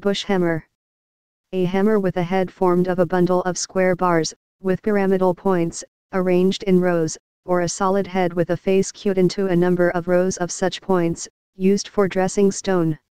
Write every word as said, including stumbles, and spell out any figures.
Bushhammer. A hammer with a head formed of a bundle of square bars, with pyramidal points, arranged in rows, or a solid head with a face cut into a number of rows of such points, used for dressing stone.